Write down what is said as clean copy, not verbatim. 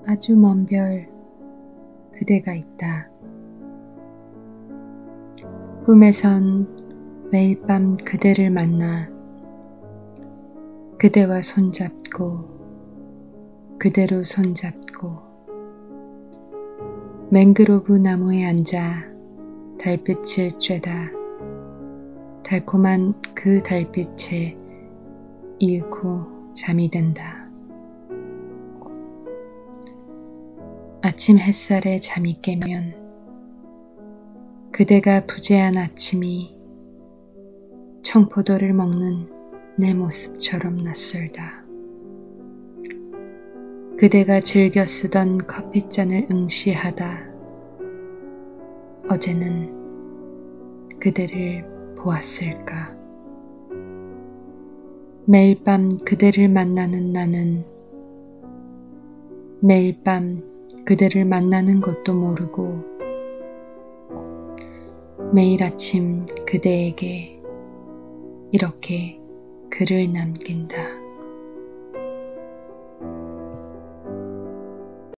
아주 먼 별 그대가 있다. 꿈에선 매일 밤 그대를 만나 그대와 손잡고 그대로 손잡고 맹그로브 나무에 앉아 달빛을 쬐다 달콤한 그 달빛에 이윽고 잠이 든다. 아침 햇살에 잠이 깨면 그대가 부재한 아침이 청포도를 먹는 내 모습처럼 낯설다. 그대가 즐겨 쓰던 커피잔을 응시하다 어제는 그대를 보았을까? 매일 밤 그대를 만나는 나는 매일 밤 그대를 만나는 것도 모르고 매일 아침 그대에게 이렇게 글을 남긴다.